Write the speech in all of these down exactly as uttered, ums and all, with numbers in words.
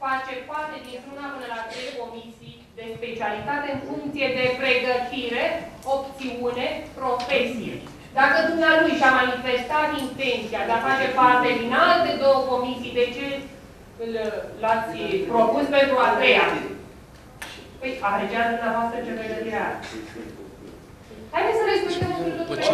face parte dintr-una până la trei comisii de specialitate în funcție de pregătire, opțiune, profesie. Dacă dumnealui și-a manifestat intenția de a face parte din alte două comisii, de ce l-ați propus pentru a treia? Păi, apreciați dumneavoastră ce pregătire are. Haideți să respectăm un lucru de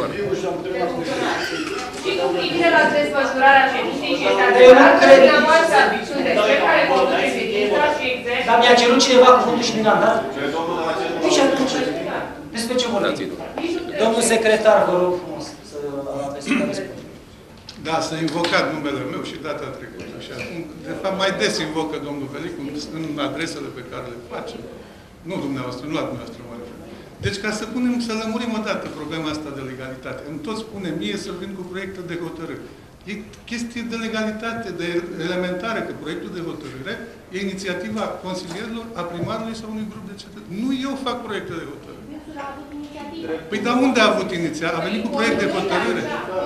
și cu privire la desfășurarea ședinței și este adevărat că dumneavoastră sunteți cel care conduce ședința și exercită. Dar mi-a cerut cineva cuvântul și mi l-am dat? Deci atunci, despre ce vorbim? Domnul secretar, vă rog frumos să aveți să răspund. Da, s-a invocat numele meu și data trecută. Și acum, de fapt, mai des invocă domnul Velicu în adresele pe care le face. Nu dumneavoastră, nu la dumneavoastră mă refer. Deci, ca să punem, să lămurim odată problema asta de legalitate. Îmi tot spune mie să vin cu proiecte de hotărâre. E chestie de legalitate, de elementare, că proiectul de hotărâre e inițiativa consilierilor, a primarului sau unui grup de cetățeni. Nu eu fac proiecte de hotărâre. Păi, dar unde a avut inițiativă? A venit cu proiect de hotărâre.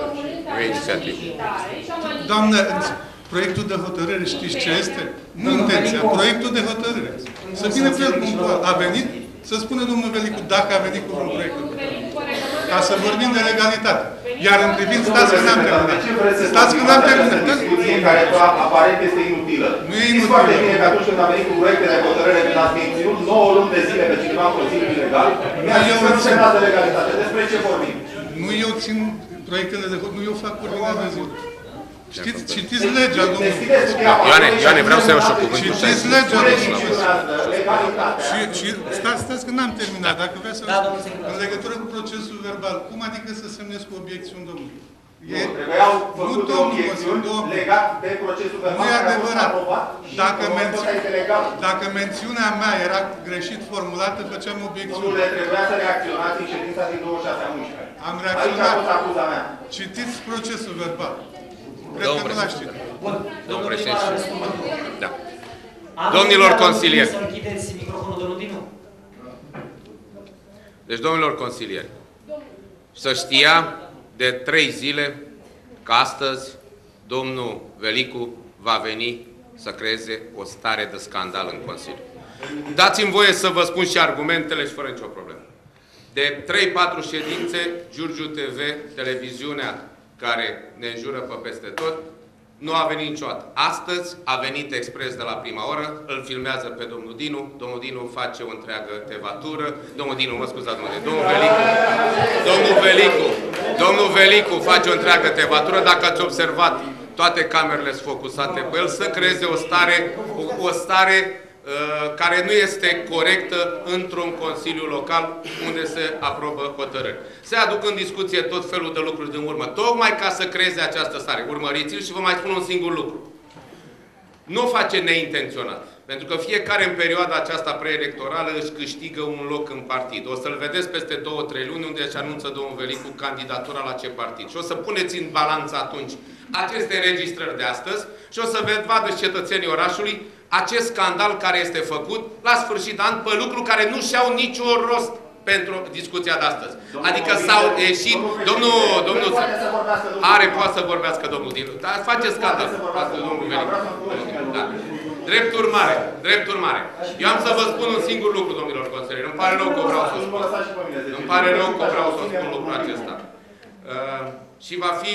Doamnă, proiectul de hotărâre știți ce este? Nu intenția, proiectul de hotărâre. Să vină pe el punctual. A venit? Să spună domnul Velicu dacă a venit cu un proiect de hotărâre. Ca să vorbim de legalitate. Iar în privință, stați că n-am terminat. Stați că n-am terminat. Discuție care aparent este inutilă. Nu e inutilă. Știți foarte bine că atunci când a venit cu proiecte de hotărâre când ați menținut nouă luni de zile pe cineva în Consiliul Ilegal, mi-a zis că nu se de legalitate. Despre ce vorbim? Nu eu țin proiectele de hotărâre, nu eu fac ordinea de zi. Știți, citiți legea, domnul. Ioane, Ioane, vreau să iau și-o cuvântul. Citiți legea, domnul. Și, și stați, stați că n-am terminat. Dacă vrea să... În legătură cu procesul verbal, cum adică să semnezi cu obiecțiuni, domnul? Nu, trebuiau făcute obiecțiuni legat de procesul verbal. Nu e adevărat. Dacă, menți... Dacă mențiunea mea era greșit formulată, făceam obiecțiuni. Domnule, trebuia să reacționați în ședința din douăzeci și șase a unsprezece. Am reacționat. Aici a fost acuza mea. Citiți procesul verbal. Domnul președinte. Domnul președinte. Da. Domnilor consilieri. Să închideți microfonul, domnul Dinu. Deci, domnilor consilieri, să știa de trei zile că astăzi domnul Velicu va veni să creeze o stare de scandal în Consiliu. Dați-mi voie să vă spun și argumentele și fără nicio problemă. De trei patru ședințe, Giurgiu T V, televiziunea care ne înjură pe peste tot, nu a venit niciodată. Astăzi a venit expres de la prima oră, îl filmează pe domnul Dinu, domnul Dinu face o întreagă tevatură, domnul Dinu, mă scuzați, domnul, domnul Velicu, domnul Velicu, domnul Velicu face o întreagă tevatură, dacă ați observat, toate camerele sunt focusate pe el, să creeze o stare, o, o stare uh, care nu este corectă într-un consiliu local unde se aprobă hotărâri. Se aduc în discuție tot felul de lucruri din urmă, tocmai ca să creeze această stare. Urmăriți-l și vă mai spun un singur lucru. Nu o face neintenționat. Pentru că fiecare în perioada aceasta preelectorală își câștigă un loc în partid. O să-l vedeți peste două trei luni unde își anunță domnul Velicu candidatura la ce partid. Și o să puneți în balanță atunci aceste înregistrări de astăzi și o să vadă cetățenii orașului acest scandal care este făcut la sfârșit de an pe lucruri care nu și-au niciun rost pentru discuția de astăzi. Domnul adică s-au ieșit... Domnul... domnul are, poate să vorbească domnul Dinu. Dar face scandal. Domnul Velicu. Da. Drept urmare, drept urmare. Eu am să vă spun un singur lucru, domnilor consilieri. Îmi pare rău că vreau să spun. Îmi pare rău că vreau să spun lucrul acesta. Uh, și va fi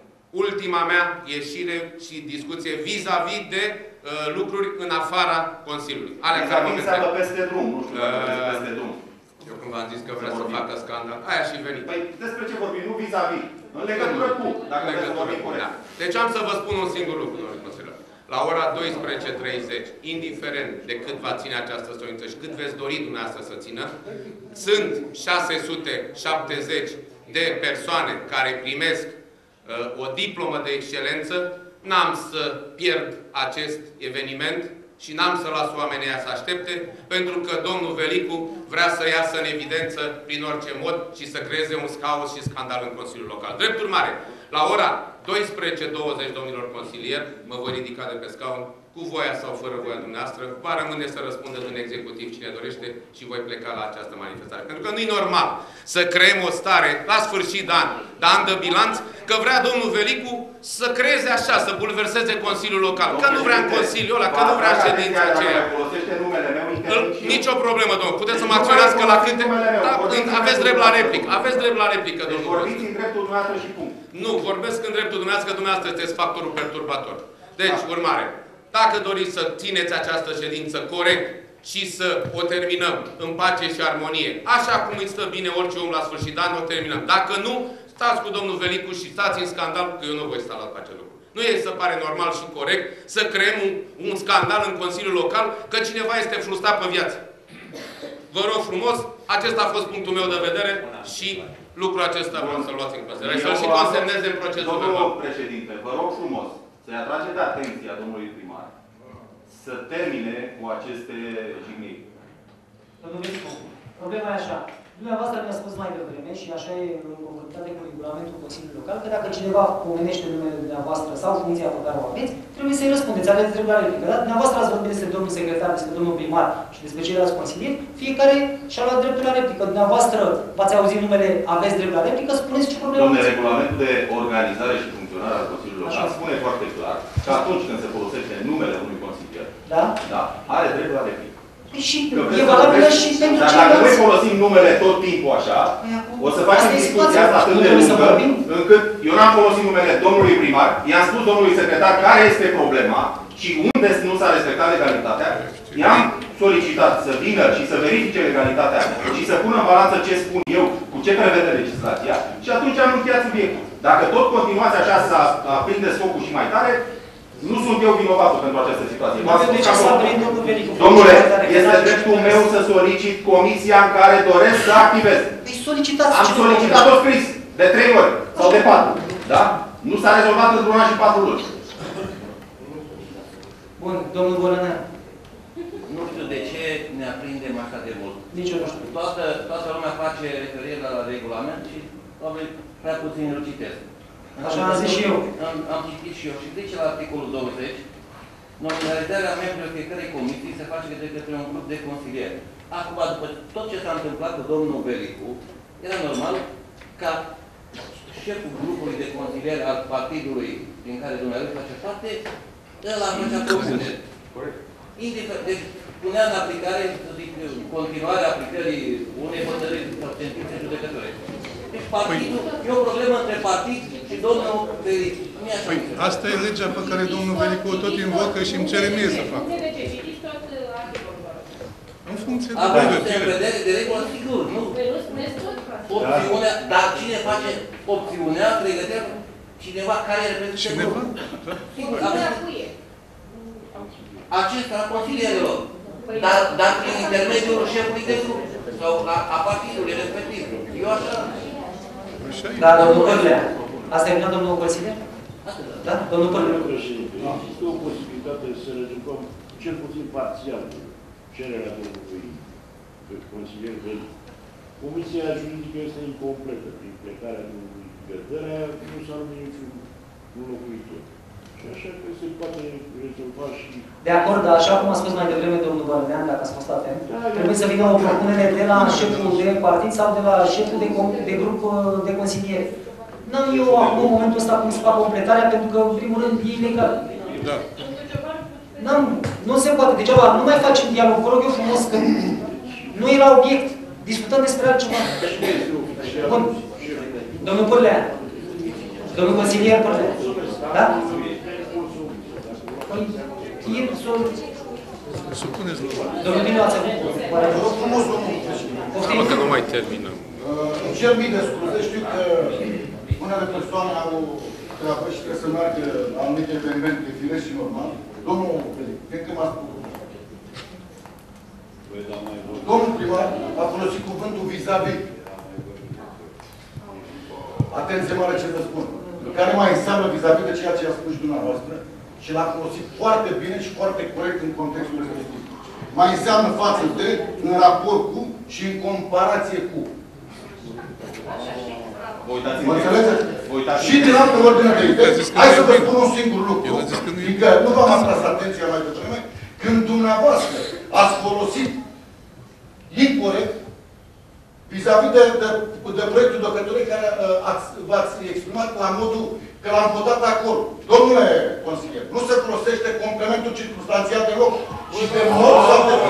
ultima mea ieșire și discuție vis-a-vis de uh, lucruri în afara Consiliului. Alea care mă înseamnă peste drum, nu știu uh, peste drum. Eu când v-am zis că vrea să facă scandal, aia și veni. Păi despre ce vorbim? Nu vis-a-vis. În legătură cu, dacă veți vorbi corect. Da. Deci am să vă spun un singur lucru, domnule consilier. La ora douăsprezece treizeci, indiferent de cât va ține această ședință și cât veți dori dumneavoastră să țină, sunt șase sute șaptezeci de persoane care primesc uh, o diplomă de excelență. N-am să pierd acest eveniment și n-am să las oamenii să aștepte, pentru că domnul Velicu vrea să iasă în evidență prin orice mod și să creeze un caos și scandal în Consiliul Local. Drept urmare, la ora douăsprezece douăzeci, domnilor consilieri, mă voi ridica de pe scaun, cu voia sau fără voia dumneavoastră, va rămâne să răspundă în executiv cine dorește și voi pleca la această manifestare. Pentru că nu e normal să creăm o stare la sfârșit de an, de an de bilanț, că vrea domnul Velicu să creeze așa, să bulverseze Consiliul Local. Că nu vrea în Consiliul ăla, că nu vrea ședința aceea. Nicio problemă, domnul. Puteți să mă acționați că la câte... Da, aveți drept la replică. Aveți drept la replică, domnul. Vorbiți în dreptul dumneavoastră și punct. Nu, vorbesc în dreptul dumneavoastră, că dumneavoastră sunteți factorul perturbator. Deci, urmare, dacă doriți să țineți această ședință corect și să o terminăm în pace și armonie, așa cum îi stă bine orice om la sfârșit de an, o terminăm. Dacă nu, stați cu domnul Velicu și stați în scandal, că eu nu voi sta la face lucru. Nu e să pare normal și corect să creăm un, un scandal în Consiliul Local că cineva este frustrat pe viață. Vă rog frumos, acesta a fost punctul meu de vedere și lucrul acesta vreau să-l luați în considerare. Să-l și consemneze în procesul verbal. Domnul președinte, vă rog frumos să-i atrageți atenția domnului primar să termine cu aceste jigniri. Domnul Velicu, problema e așa. Dumneavoastră mi-a spus mai devreme și așa e în conformitate cu regulamentul Consiliului Local, că dacă cineva pomenește numele dumneavoastră sau funcția pe care o aveți, trebuie să-i răspundeți. Aveți drept la replică. Dar dumneavoastră ați vorbit despre domnul secretar, despre domnul primar și despre ceilalți consilieri, fiecare și-a luat dreptul la replică. Dumneavoastră v-ați auzit numele, aveți drept la replică, spuneți ce problemă. Domnule, regulamentul de organizare și funcționare al Consiliului Local spune foarte clar că atunci când se folosește numele unui consilier, da? Da, are drept la replică. Și e valabilă și pentru ceilalți. Dar dacă noi folosim numele tot timpul așa, o să facem discuția asta atât de lungă, încât eu n-am folosit numele domnului primar, i-am spus domnului secretar care este problema și unde nu s-a respectat legalitatea, i-am solicitat să vină și să verifice legalitatea și să pună în balanță ce spun eu, cu ce prevede legislația și atunci am încheiat subiectul. Dacă tot continuați așa să aprindeți focul și mai tare, nu sunt eu vinovatul pentru această situație. Domnule, este dreptul meu să solicit comisia în care doresc să activez. Am solicitat-o scris de trei ori sau de patru. Da? Nu s-a rezolvat într-un an și patru luni. Bun, domnul Bălănean. Nu știu de ce ne aprindem așa de mult. Nici eu nu știu. Toată, toată lumea face referire la regulament și probabil prea puțin îl citesc. Așa am zis și eu. Am, am citit și eu. Și zice la articolul douăzeci, nominalizarea membrilor fiecărei comisii se face de către un grup de consilieri. Acum, după tot ce s-a întâmplat cu domnul Velicu, era normal ca șeful grupului de consilieri al partidului din care dumneavoastră face parte, ăla făcea propuneri. Indiferent, deci punea în aplicare, să zic, continuarea aplicării unei hotărâri sau sentințe judecătorești. Deci partidul, e o problemă între partid și domnul Velicu. Păi, asta e legea pe care domnul Velicu o tot invocă și îmi cere mie să fac. În funcție de pregătire. În vedere de regulă, sigur, nu? Opțiunea, dar cine face opțiunea, pregătirea, cineva care reprezintă... Cineva? Sigur, acesta, consilierilor. Dar, dar prin intermediul șefului de grup sau a, a partidului respectiv. Eu așa... Da, domnul Părlea. Asta e venit domnul consilier? Da? Domnul Părlea. Există o posibilitate să rezolvăm cel puțin parțial cererea domnului consilier Velicu. Comisia juridică este incompletă. Prin plecarea domnului Gădărea nu s-a numit niciun înlocuitor. Și așa că se poate rezolva și... De acord, dar așa cum a spus mai devreme domnul Bărnean, dacă ați fost atent, trebuie să vină o propunere de la șeful de partid sau de la șeful de, de grup de consilieri. N-am eu acum, în momentul ăsta, cum să fac completarea, pentru că, în primul rând, e ilegal. Da. N-am, nu se poate. Degeaba, nu mai facem dialog. Vă rog eu frumos, că nu e la obiect. Discutăm despre altceva. Bun. Domnul Părlea. Domnul consilier Părlea. Da? Păi, e soluție. Supuneți la urmă. Domnul Dinu, ați avut? Vă rog frumos, domnul președinte. Mă că nu mai terminăm. Îmi cer mii de scuze. Știu că unele persoane au treabă și trebuie să meargă la anumite evenimente, firesc și normal. Domnul Velicu, cred că m-a spus. Domnul primar a folosit cuvântul vis-a-vis. Atenție mare ce vă spun. Care mai înseamnă vis-a-vis de ceea ce a spus dumneavoastră și l-a folosit foarte bine și foarte corect în contextul respectiv. Mai înseamnă față de, în raport cu și în comparație cu. Mă înțelegeți? Și din altă ordine de idei, hai să vă spun un singur lucru. Fiindcă nu v-am atras atenția mai devreme, când dumneavoastră ați folosit incorect vis-a-vis de, de, de proiectul de hotărâre care uh, v-ați exprimat la modul că l-am votat acolo. Domnule consilier, nu se folosește complementul circunstanțial deloc și de mod sau de...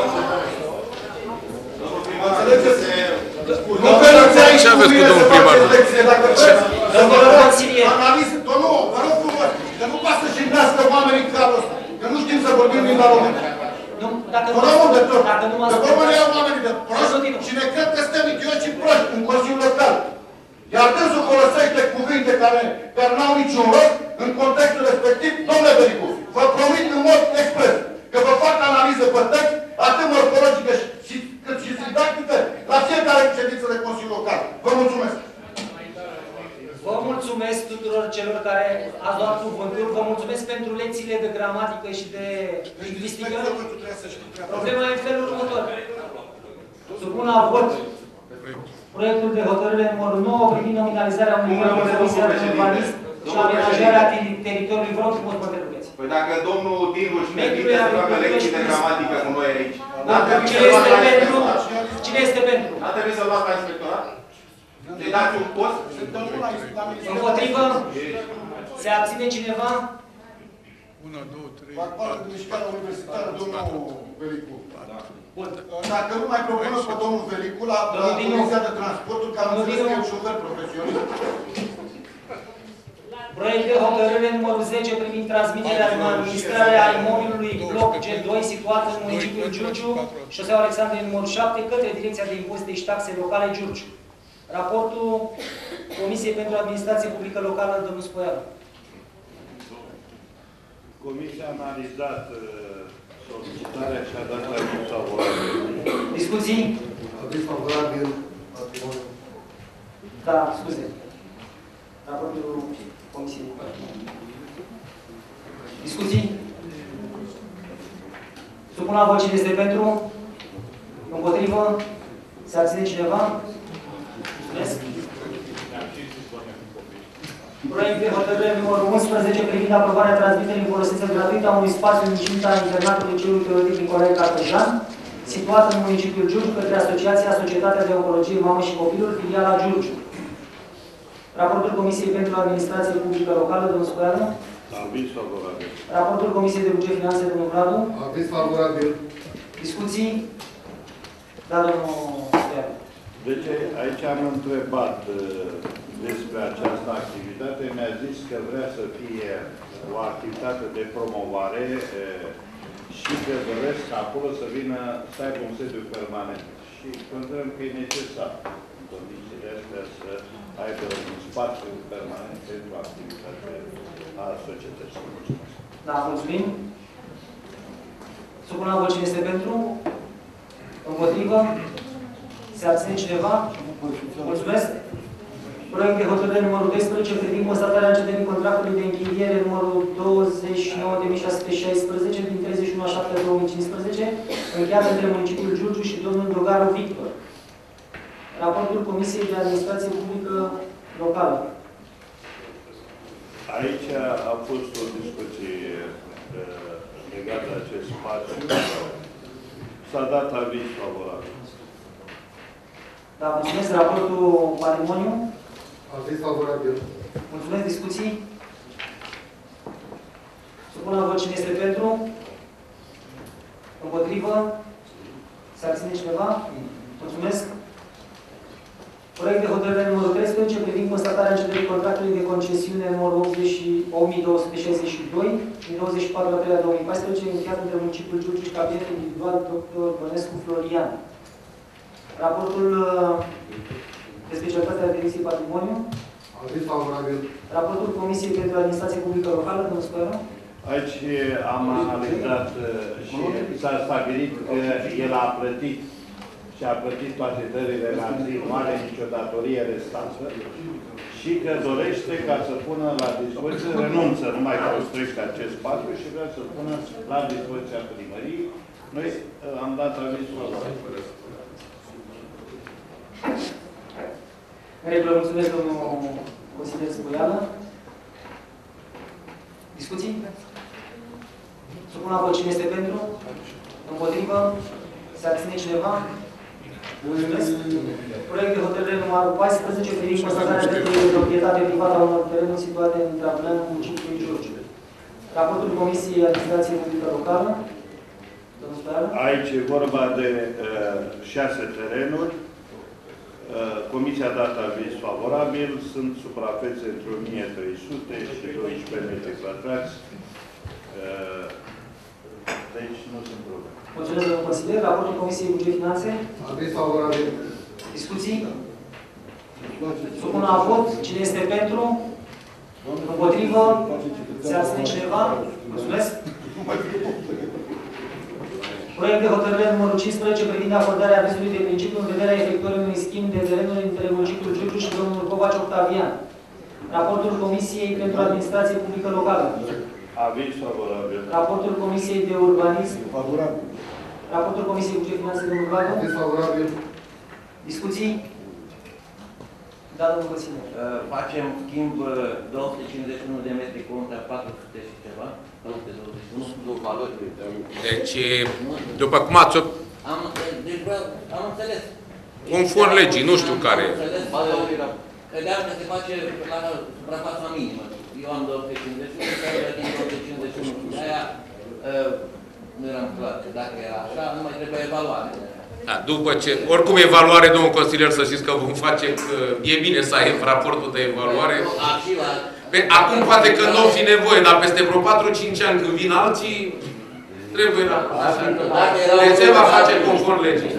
Înțelegeți? Nu vedeți aici cu mine să faceți lecție, dacă vreți să vă dați analiză. Domnul, vă rog frumos, că nu poate să jignească oamenii în capul ăsta, că nu știm să vorbim limba română. Vă rog de tot, că vorba iau oamenii de proști și ne cred că suntem idioți și proști în Consiliul Local. Iar dânsul folosește cuvinte care, care n-au niciun rost în contextul respectiv. Domnule Bericu, vă promit în mod expres că vă fac analiză pe text, atât morfologică și, cât și didactică, la fiecare ședință de Consiliul Local. Vă mulțumesc! Vă mulțumesc tuturor celor care ați luat cuvântul. Vă mulțumesc pentru lecțiile de gramatică și de lingvistică. Problema e în felul următor. Supun la vot proiectul de hotărâre numărul nouă privind nominalizarea unui membru de Comisia de Urbanism și amenajarea teritoriului. Vă rog frumos, mă întrerupeți. Păi dacă domnul Dingu își permite să facă lecții de gramatică cu noi aici, Cine este pentru? Cine este pentru? n-a trebuit să-l luați la inspectorat? Să-i dați un post? Împotrivă? Se abține cineva? unu, doi, trei, Fac parte din mișcarea universitară, domnul Velicu. Bun. Dacă nu mai propună pe domnul Velicu la Comisia de Transporturi, că am înțeles că e un șofer profesionist. Proiect de hotărâre numărul zece privind transmiterea în administrare a imobilului bloc G doi situat în municipiul Giurgiu, șoseaua Alexandrei numărul șapte, către Direcția de Impozite și Taxe Locale Giurgiu. Raportul Comisiei pentru Administrație Publică Locală, domnul Spoianu. Comisia a analizat uh, solicitarea și a dat la aviz favorabil. Discuții? Aviz favorabil. Da, scuze. Raportul Comisiei. Discuții? Supun la vot cine este pentru? Împotrivă? Se abține cineva? Mulțumesc. Proiect de hotărâre numărul unsprezece privind aprobarea transmiterii în folosință gratuită a unui spațiu în incinta internatului Liceului Teoretic Nicolae Carpejan, situat în municipiul Giurgiu, către Asociația Societatea de Oncologie Mamă și Copilul, filiala Giurgiu. Raportul Comisiei pentru Administrație Publică Locală, domnul Spoianu. Aviz favorabil. Raportul Comisiei de Buget Finanțe, domnul Vladu. Aviz favorabil. Discuții? Da, domnul Spoianu. Deci aici am întrebat uh, despre această activitate. Mi-a zis că vrea să fie o activitate de promovare uh, și că doresc acolo să vină, să aibă un sediu permanent. Și considerăm că e necesar în condițiile astea să aibă un spațiu permanent pentru activitate a societății. Mulțumesc. Da, mulțumim. Supun la vot cine este pentru? Împotrivă? Se abține cineva? Mulțumesc. Proiect de hotărâre numărul doisprezece privind constatarea încetării contractului de închiriere numărul douăzeci și nouă de mii șase sute șaisprezece din treizeci și unu a șapte două mii cincisprezece, încheiat între municipiul Giurgiu și domnul Dogaru Victor. Raportul Comisiei de Administrație Publică Locală. Aici a fost o discuție uh, legată de acest spațiu. S-a dat aviz favorabil. Da, mulțumesc. Raportul Patrimoniu. Aviz favorabil. Mulțumesc. Discuții? Supun la vot cine este pentru? Împotrivă? Se abține cineva? Mulțumesc. Proiect de hotărâre numărul treisprezece privind constatarea încetării contractului de concesiune numărul opt mii două sute șaizeci și doi din douăzeci și patru a treia două mii paisprezece, încheiat între municipiul Giurgiu și cabinetul individual doctor Bănescu Florian. Raportul de specialitate a Direcției Patrimoniu. Aviz favorabil. Raportul Comisiei pentru Administrație Publică Locală, domnul Spoianu. Aici am analizat și s-a stabilit că el a plătit și a plătit toate dările la zi, nu are nicio datorie restantă și că dorește ca să pună la dispoziție, renunță, nu mai construiește acest spațiu și vrea să pună la dispoziția primăriei. Noi am dat aviz favorabil. În regulă, mulțumesc, domnul consilier Spoiană. Discuții? Supun la vot cine este pentru? Împotrivă? Se abține cineva? Mulțumesc. Proiect de hotărâre numărul paisprezece privind constatarea dreptului de proprietate privată a unor terenuri situate în Traplăan, municipiul Giurgiu. Raportul Comisiei Administrației Publică Locală. Domnul Stoiană. Aici e vorba de uh, șase terenuri. Uh, Comisia a dat aviz favorabil. Sunt suprafețe între o mie trei sute și doisprezece metri pătrați. Uh, deci nu sunt probleme. Mulțumesc, domnul consilier. Raportul Comisiei Buget Finanțe. Aviz favorabil. Discuții? Supun la vot. Cine este pentru? Împotrivă? Se abține cineva? Mulțumesc. Proiect de hotărâre numărul cincisprezece privind acordarea avizului de principiu în vederea efectuării unui schimb de terenuri între municipiul Giurgiu și domnul Covaci Octavian. Raportul Comisiei pentru Administrație Publică Locală. Aviz favorabil. Raportul Comisiei de Urbanism. Favorabil. Raportul Comisiei Buget Finanțe de Urbană. Aviz favorabil. Discuții? Da, domnul consilier. Uh, facem schimb uh, două sute cincizeci și unu de metri contra patru sute și ceva. două sute douăzeci și unu, două valori. Deci, după cum ați... Am, deci, bă, am înțeles. Conform legii, nu știu care. Am înțeles. Credeam că se face la suprafața minimă. Eu am două sute cincizeci și unu, care din două sute cincizeci și unu. De-aia uh, nu eram clar că dacă era așa, nu mai trebuie evaluare. Da, după ce, oricum evaluare, domnul consilier, să știți că vom face, că e bine să ai raportul de evaluare. Pe, acum poate că nu o fi nevoie, dar peste vreo patru-cinci ani când vin alții, trebuie raportul. Deci se va face conform legii.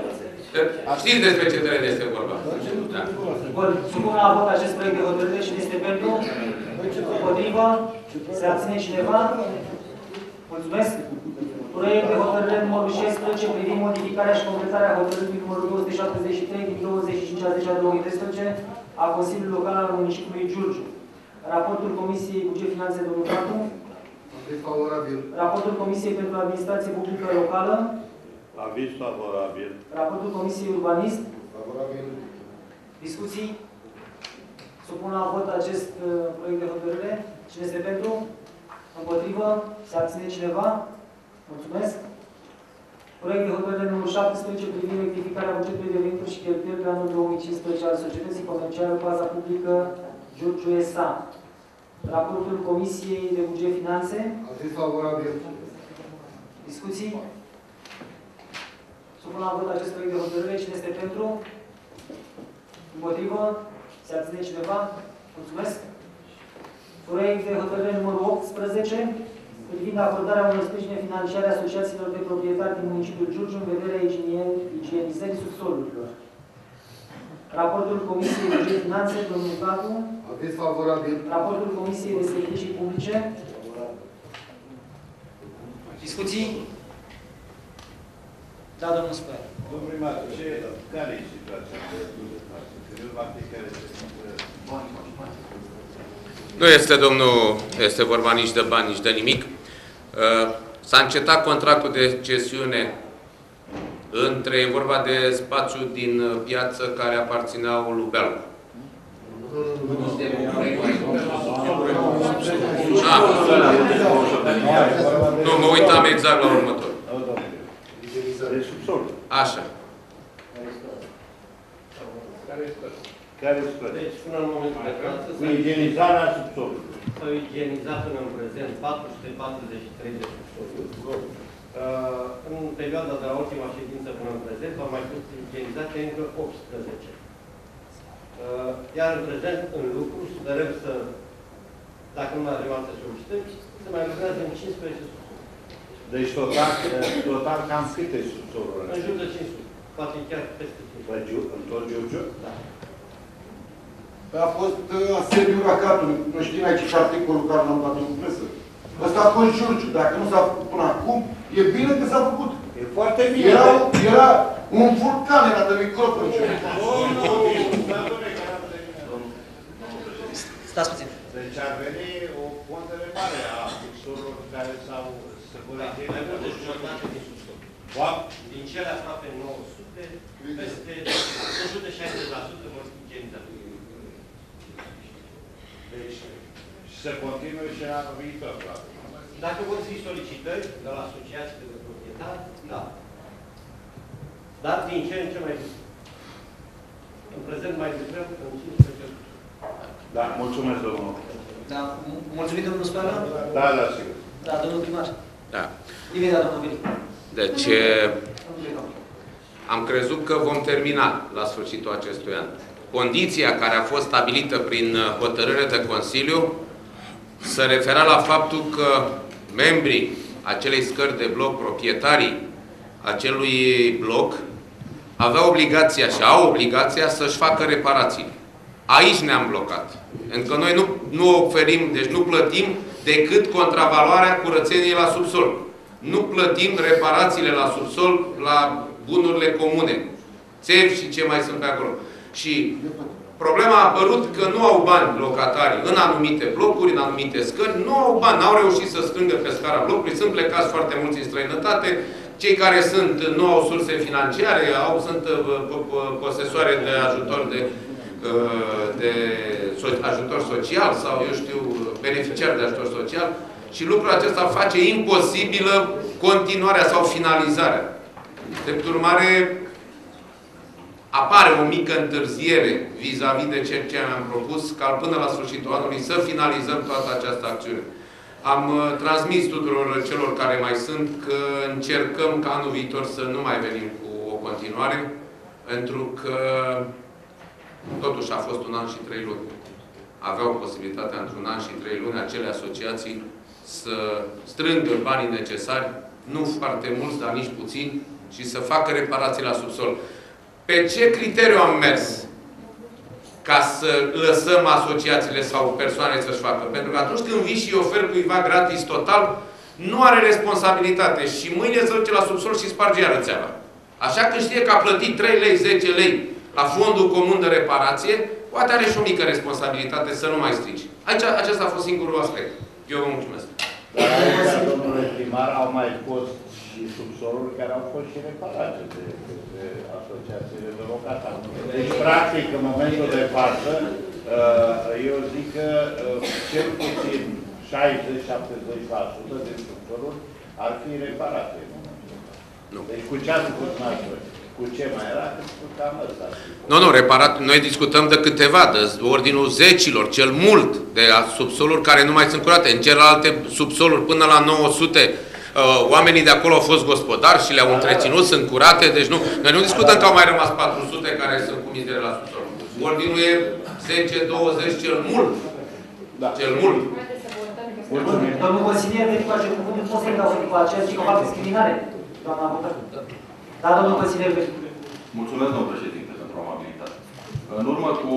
Știți despre ce teren este vorba. Da. Bun, supun la vot acest proiect de hotărâre. Cine este pentru? Împotrivă? Se abține cineva? Mulțumesc. Proiect de hotărâre numărul șaisprezece privind modificarea și completarea hotărârii numărul două sute șaptezeci și trei din douăzeci și cinci a zecea două mii treisprezece a Consiliului Local al municipiului Giurgiu. Raportul Comisiei Buget Finanțe, domnul Tatu. Aviz favorabil. Raportul Comisiei pentru Administrație Publică Locală. Aviz favorabil. Raportul Comisiei Urbanism. Favorabil. Discuții? Supun la vot acest uh, proiect de hotărâre. Cine este pentru? Împotrivă? Se abține cineva? Mulțumesc. Proiect de hotărâre numărul șaptesprezece privind rectificarea bugetului de venituri și cheltuieli pe anul două mii cincisprezece al Societății Comerciale Baza Publică Giurgiu S A. Raportul Comisiei de Buget Finanțe. Aviz favorabil. Discuții? Supun la vot acest proiect de hotărâre. Cine este pentru? Împotrivă? Se abține cineva? Mulțumesc. Proiect de hotărâre numărul optsprezece privind acordarea unor sprijine financiare asociațiilor de proprietari din municipiul Giurgiu în vederea igienizării subsolurilor. Raportul Comisiei de Finanțe, domnul Tatu. Aviz favorabil. Raportul Comisiei de Servicii Publice. Discuții? Da, domnul Spăr. Domnul primar, ce, care e situația de față? Că el va fi care se Nu este, domnul, este vorba nici de bani, nici de nimic. S-a încetat contractul de cesiune între, e vorba de spațiu din piață care aparțineau lui Belgu. Ah. Nu, mă uitam exact la următor. De subsol. Așa. Care este plătit? Deci, până în momentul de față, cu igienizarea subsolului. s-au igienizat până în prezent patru sute patruzeci și trei de subsoluri. Uh, în perioada de la ultima ședință până în prezent, au mai fost igienizate încă optsprezece. Uh, iar în prezent, în lucru, sperăm să, dacă nu avem alte solicitări, să mai lucrează în cincisprezece subsoluri. Deci, total, total cam câte subsoluri? În jur de cinci sute. Poate chiar peste cinci sute. În tot Giurgiu? Da. A fost asediul racatului. Nu știm aici și articolul care l-am dat în presă. Ăsta a fost Giurgiu. Dacă nu s-a făcut până acum, e bine că s-a făcut. E foarte bine. Era, era un vulcan, era de microp în Giurgiu. Stați puțin. Deci ar veni o pondere mare a subsolurilor care s-au săvârșit. Din cele aproape nouă sute, peste o sută șaizeci la sută vor fi igienizate. Deci, se continue și anul viitor, practic. Dacă vor fi solicitări de la asociații de proprietari, da. dar din ce în ce mai puțin. În prezent mai lucrăm în cincisprezece. Da, mulțumesc, domnul. Da, mulțumim, domnul Scoară? Da, da, sigur. Da, domnul primar. Da. Imediat, domnul Velic. Deci, am crezut că vom termina la sfârșitul acestui an. Condiția care a fost stabilită prin hotărâre de Consiliu se referea la faptul că membrii acelei scări de bloc, proprietarii acelui bloc, aveau obligația și au obligația să-și facă reparații. Aici ne-am blocat. Pentru că noi nu, nu oferim, deci nu plătim decât contravaloarea curățeniei la subsol. Nu plătim reparațiile la subsol la bunurile comune. Țevi și ce mai sunt pe acolo. Și problema a apărut că nu au bani locatarii în anumite blocuri, în anumite scări, nu au bani, n-au reușit să strângă pe scara blocului, sunt plecați foarte mulți în străinătate, cei care sunt, nu au surse financiare, au, sunt posesoare de ajutor de, de ajutor social sau, eu știu, beneficiari de ajutor social și lucrul acesta face imposibilă continuarea sau finalizarea. De urmare, apare o mică întârziere vis-a-vis -vis de ceea ce am propus, ca până la sfârșitul anului să finalizăm toată această acțiune. Am uh, transmis tuturor celor care mai sunt că încercăm ca anul viitor să nu mai venim cu o continuare, pentru că totuși a fost un an și trei luni. Aveau posibilitatea într-un an și trei luni acele asociații să strângă banii necesari, nu foarte mulți, dar nici puțini, și să facă reparații la subsol. Pe ce criteriu am mers ca să lăsăm asociațiile sau persoane să-și facă? Pentru că atunci când vii și oferi cuiva gratis total, nu are responsabilitate și mâine se duce la subsol și sparge iară țeava. Așa că știe că a plătit trei lei, zece lei la fondul comun de reparație, poate are și o mică responsabilitate să nu mai strici. Aici, acesta a fost singurul aspect. Eu vă mulțumesc. Dar aici, domnule primar, au mai fost și subsoluri care au fost și reparate de, de, de asociațiile de locatari. Deci, practic, în momentul de față, eu zic că cel puțin șaizeci la șaptezeci la sută de subsoluri ar fi reparate. Nu. Deci, cu ce ați spus noastră? Cu ce mai era? Cam ăsta. Nu, nu, reparat. Noi discutăm de câteva, de ordinul zecilor, cel mult, de subsoluri care nu mai sunt curate. În celelalte subsoluri, până la nouă sute, uh, oamenii de acolo au fost gospodari și le-au întreținut, sunt curate, deci nu. Noi nu discutăm că au mai rămas patru sute care sunt cu mizerie la subsol. Ordinul e zece douăzeci cel mult. Da. Cel mult. Domnul consilier, veni cu acel cuvânt, nu pot să-i dau cu aceea, zic că fac discriminare, doamna avocat. Da, domnul consilier, veni. Mulțumesc, domnul președinte, pentru amabilitate. În urmă cu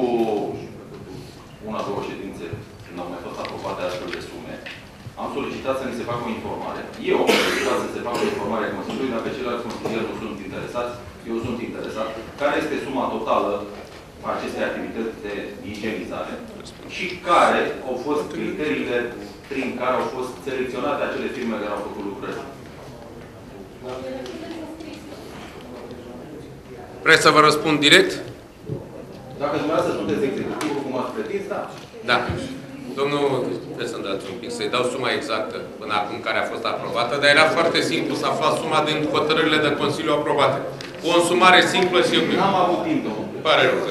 una, două ședințe, când au mai fost aprobate astfel de sume, am solicitat să ni se facă o informare. Eu am solicitat să se facă o informare a Consiliului, dacă ceilalți consilieri nu sunt interesați, eu sunt interesat. Care este suma totală a acestei activități de igienizare și care au fost criteriile prin care au fost selecționate acele firme care au făcut lucrări. Vreți să vă răspund direct? Dacă dumneavoastră sunteți executivul, cum ați pretins, da. Da. Domnul, trebuie să-mi dați un pic, să-i dau suma exactă până acum care a fost aprobată, dar era foarte simplu să aflați suma din hotărârile de Consiliu aprobate. O însumare simplă și eu. N-am avut timp, domnul. Pare rău.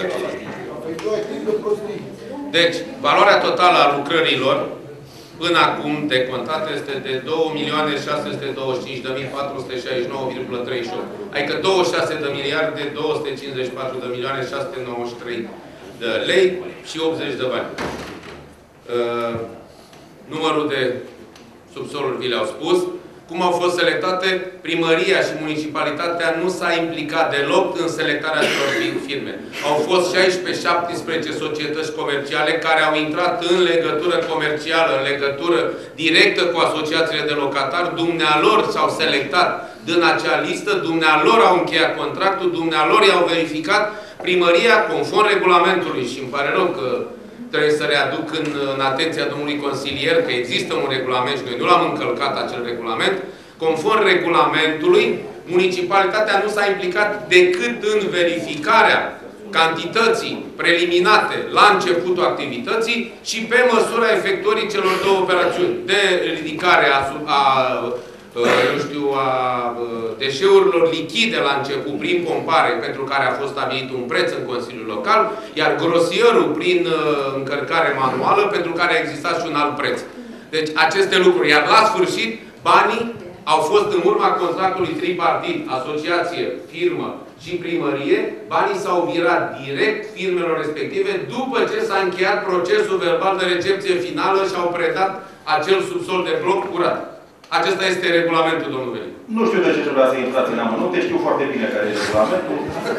Deci, valoarea totală a lucrărilor până acum decontate este de două milioane șase sute douăzeci și cinci de mii patru sute șaizeci și nouă virgulă treizeci și opt. Adică douăzeci și șase de miliarde două sute cincizeci și patru de milioane șase sute nouăzeci și trei de lei și optzeci de bani. Uh, numărul de subsoluri vi le-au spus. Cum au fost selectate, primăria și municipalitatea nu s-a implicat deloc în selectarea acelor firme. Au fost șaisprezece șaptesprezece societăți comerciale care au intrat în legătură comercială, în legătură directă cu asociațiile de locatari. Dumnealor s-au selectat din acea listă, dumnealor au încheiat contractul, dumnealor i-au verificat. Primăria, conform regulamentului, și îmi pare rău că trebuie să readuc în, în atenția domnului consilier că există un regulament și noi nu l-am încălcat acel regulament. Conform regulamentului, municipalitatea nu s-a implicat decât în verificarea cantității preliminate la începutul activității și pe măsura efectuării celor două operațiuni de ridicare a, a eu știu, a deșeurilor lichide la început, prin compare, pentru care a fost stabilit un preț în Consiliul Local, iar grosierul prin încărcare manuală, pentru care a existat și un alt preț. Deci aceste lucruri. Iar la sfârșit, banii au fost în urma contractului tripartit, asociație, firmă și primărie, banii s-au virat direct firmelor respective după ce s-a încheiat procesul verbal de recepție finală și au predat acel subsol de bloc curat. Acesta este regulamentul, domnul Velicu. Nu știu de ce trebuia să intrați în amănunte, știu foarte bine care e regulamentul.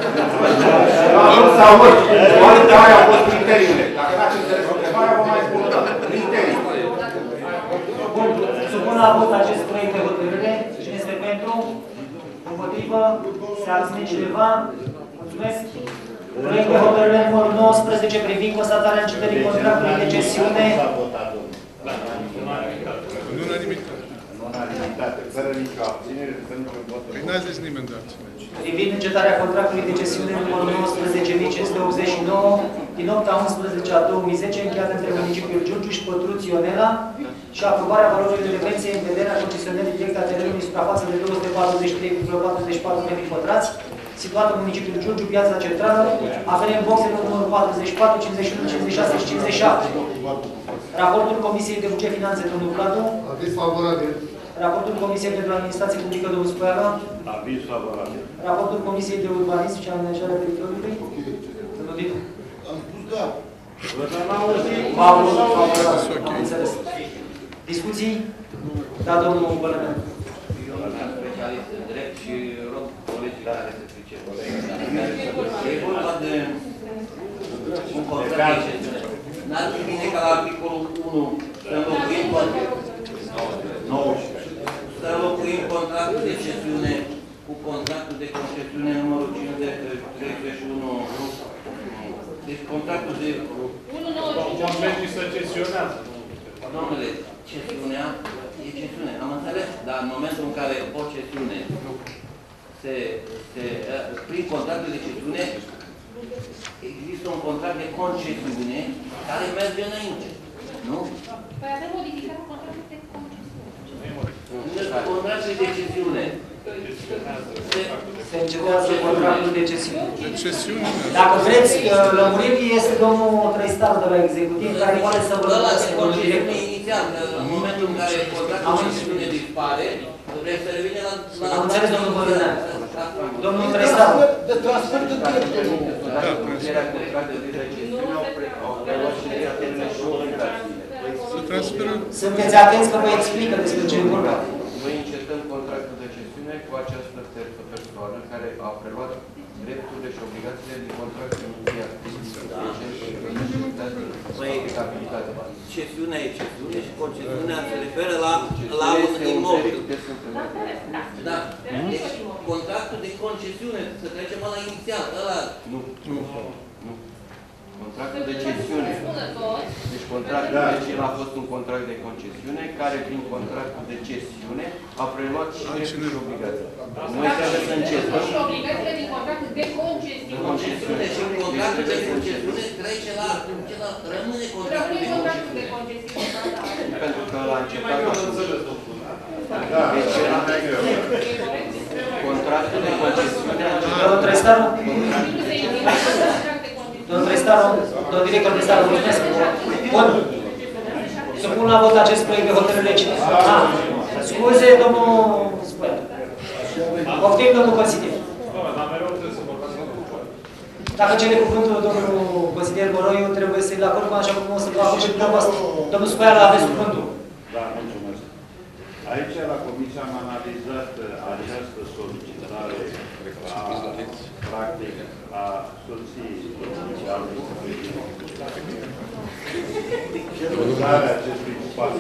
Sau oare care au fost criteriile? Dacă n-ați înțeles întrebarea, vă mai spun o dată. Criteriile. Bun, supun la vot acest proiect de hotărâre. Cine este pentru? Împotrivă? Se abține cineva? Mulțumesc. Proiect de hotărâre numărul nouăsprezece privind constatarea încetării contractului de cesiune. În unanimitate. Unanimitate, fără nicio abținere, fără nicio vot. Păi n-a zis nimeni de abținere. Privind încetarea contractului de cesiune numărul nouăsprezece mii cinci sute optzeci și nouă din opt a unsprezecea a două mii zece încheiat între municipiul Giurgiu și Pătruț Ionela și aprobarea valorii de pensie în vederea concesionării directe a terenului suprafață de două sute patruzeci și trei virgulă patruzeci și patru metri pătrați, situat în municipiul Giurgiu, piața centrală, aferent boxele numărul patruzeci și patru, cincizeci și unu, cincizeci și șase și cincizeci și șapte. Raportul Comisiei de Buget Finanțe, domnul Vladu. Aviz favorabil. Raportul Comisiei pentru Administrație Publică, domnul Scoiala. Aviz favorabil. Raportul Comisiei de Urbanism și Amenajarea Teritoriului. Domnul Ditu. Am spus da. Am înțeles. Discuții? Da, domnul Bălănean. Eu sunt specialist în drept și rog colegii care se pricep. E vorba de un contract de cesiune. N-ar fi bine ca la articolul unu să înlocuim să înlocuim contractul de cesiune cu contractul de concesiune numărul cinci sute treizeci și unu. Deci contractul de... Oamenii să cesionează. Domnule, cesiunea e cesiune, am înțeles, dar în momentul în care o cesiune se, se, prin contractul de cesiune există un contract de concesiune care merge înainte, nu? Păi avem modificat contractul de concesiune. Contractul de cesiune. Se încetează contractul de cesiune. De cesiune. Dacă vreți, lămuriri este domnul Trăistaru de la executiv, care poate să vă Ăla lăsați de concesiune inițial, în momentul în care contractul de cesiune dispare, se revine la... Am înțeles, domnul Bălănean. Domnul Trăistaru. De transfer de drept. Să transferăm. Sunteți atenți că vă explică despre ce e vorba. Noi încetăm contractul de cesiune cu această persoană care a preluat drepturile și obligațiile din contractul inițial. Cesiunea e cesiune și concesiunea se referă la, la un imobil. Da. Deci contractul de concesiune, să trecem la inițial, ăla... Nu. Nu. Nu. Contractul de cesiune. Deci contractul de cesiune a fost un contract de concesiune care prin contractul de cesiune a preluat și drepturi și obligații. Noi trebuie să încetăm. Și obligațiile din contractul de concesiune. Concesiune și contractul de concesiune trece la... rămâne contractul de concesiune. Pentru că la încetat a fost... Deci era contractul de concesiune... Domnul Trăistaru? Domnul Trăistaru, domnul director Trăistaru, mulțumesc. Bun. Supun la vot acest proiect de hotărâre. Ah, scuze, domnul Spăia. Poftim, domnul consilier. Dacă cere cuvântul domnul consilier Boroiu, trebuie să-i acordăm așa cum o să facă și dumneavoastră. Domnul Spăia, aveți cuvântul. Da, mulțumesc. Aici, la comisie, am analizat această solicitare a, practic, a soției domnului cercetarea acestui pas.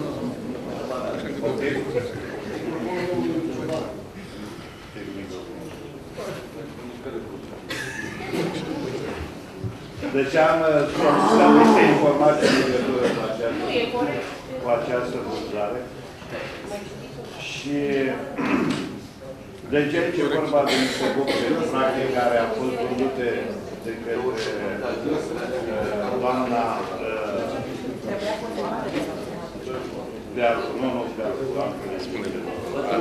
Deci am solicitat niște informații în legătură cu această, cu această vânzare. Și de ce e vorba de niște bucuri practic care au fost vândute de către doamna Bearu, nu, nu, Bearu, doamna,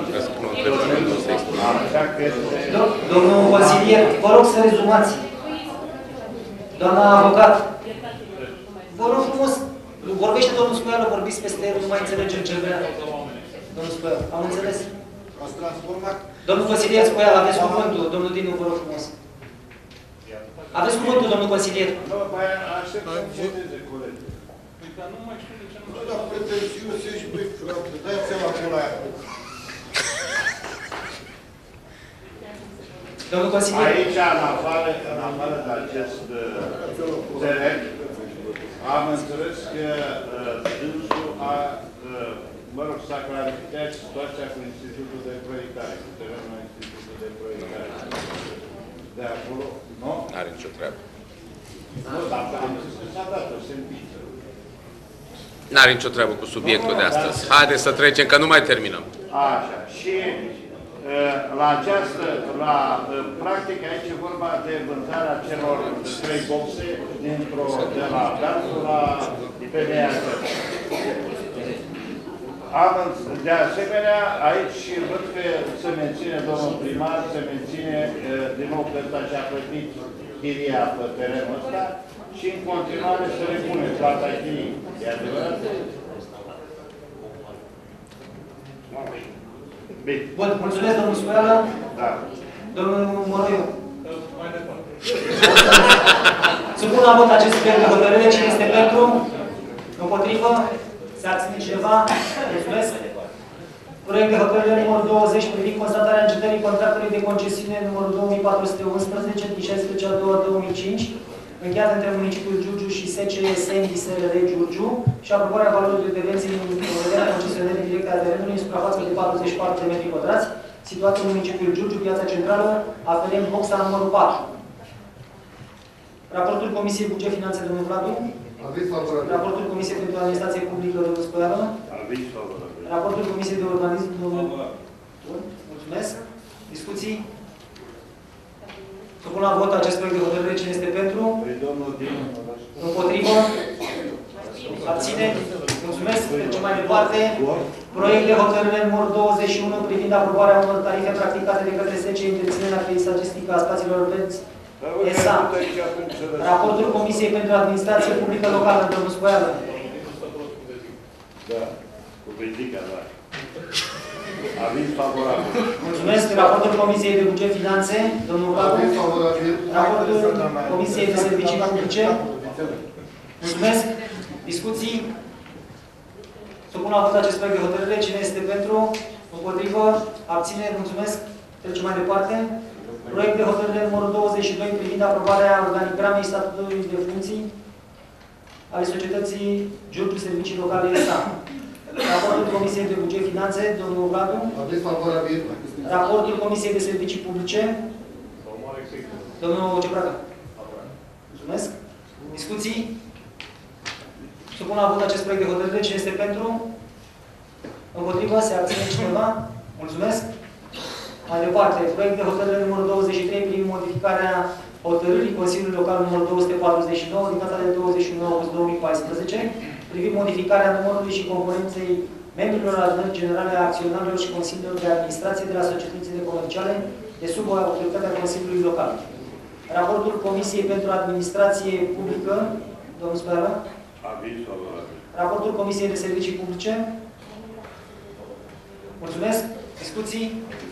Domnul consilier, vă rog să rezumați. Doamna avocat, vă rog frumos, vorbește domnul Scoială, vorbiți peste el, nu mai înțelegem ce vrea. Domnul Scoială, am înțeles. Ați transformat. Domnul consilier Scoială, aveți cuvântul. Domnul Dinu, vă rog frumos. Aveți cuvântul, domnul consilier. Nu, mai aștept să înceteze colegii. Dar nu mai știu de ce nu mai știu. Dar pretențios ești, băi, frate, dai seama pe la aia. Domnul consilier. Aici, în afară, în afară de acest înțeleg, am înțeles că dânsul a, mă rog, s-a clarificat situația cu Institutul de Proiectare, cu terenul la Institutul de Proiectare. De acolo, nu? N-are nicio treabă. Nu, dar am zis că s-a dat o sentință. N-are nicio treabă cu subiectul de astăzi. Haideți să trecem, că nu mai terminăm. Așa. Și la această, la practic aici e vorba de vânzarea celor trei boxe dintr-o, de la Gansul la I P M A. Am, de asemenea, aici văd că se menține, domnul primar, se menține din nou că ăsta și-a plătit chiria pe terenul ăsta și în continuare se repune plata chirii. E adevărat? Bine. Bun, mulțumesc, domnul Scoială. Da. Domnul Moroiu. Mai departe. Supun la vot acest proiect de hotărâre. Cine este pentru? Împotrivă? Se abține cineva? Mulțumesc. Proiect de hotărâre numărul douăzeci privind constatarea încetării contractului de concesiune numărul două mii patru sute unsprezece din șaisprezece a doua două mii cinci încheiat între municipiul Giurgiu și S C S N D S R L Giurgiu și aprobarea valorii de devenții în vederea concesionării directe a terenului în suprafață de patruzeci și patru de metri pătrați, situat în municipiul Giurgiu, piața centrală, aferent boxa numărul patru. Raportul Comisiei Buget Finanțe, domnul Vladu. Aviz favorabil. Raportul Comisiei pentru Administrație Publică, domnul Scoială. Aviz favorabil. Raportul Comisiei de Urbanism, domnul... Mulțumesc. Discuții? Supun la vot acest proiect de hotărâre. Cine este pentru? Împotrivă? Abține? Mulțumesc. Trecem mai departe. Proiect de hotărâre numărul douăzeci și unu privind aprobarea unor tarife practicate de către S C Întreținerea Peisagistică a Spațiilor Verzi S A. Raportul Comisiei pentru Administrație Publică Locală, domnul Scoială. Da. Cu ridica, da. Aviz favorabil. Mulțumesc. Raportul Comisiei de Buget Finanțe, domnul Vladu. Aviz favorabil. Raportul Comisiei de Servicii Publice. Mulțumesc. Discuții? Supun la vot acest proiect de hotărâre. Cine este pentru? Împotrivă? Abține? Mulțumesc. Trecem mai departe. Proiect de hotărâre numărul douăzeci și doi privind aprobarea organigramei statutului de funcții ale societății Giurgiu Servicii Locale S A. Raportul Comisiei de Buget Finanțe, domnul Vladu. Aviz favorabil. Raportul Comisiei de Servicii Publice. Domnul Cepracă. Mulțumesc. Discuții? Supun la vot acest proiect de hotărâre. Cine este pentru? Împotrivă? Se abține cineva? Mulțumesc. Mai departe, proiect de hotărâre numărul douăzeci și trei privind modificarea hotărârii Consiliului Local numărul două sute patruzeci și nouă din data de douăzeci și unu august două mii paisprezece privind modificarea numărului și componenței membrilor adunării generale a acționarilor și consiliilor de administrație de la societățile comerciale de sub autoritatea Consiliului Local. Raportul Comisiei pentru Administrație Publică, domnul Scoială. Aviz favorabil. Raportul Comisiei de Servicii Publice. Mulțumesc. Discuții?